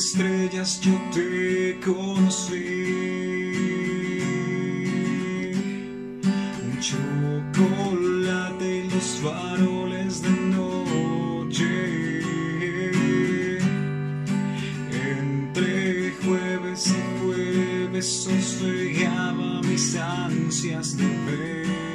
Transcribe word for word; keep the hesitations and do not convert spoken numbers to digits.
estrellas yo te conocí. Un chocolate y los faroles de noche. Entre jueves y jueves sosegaba mis ansias de ver.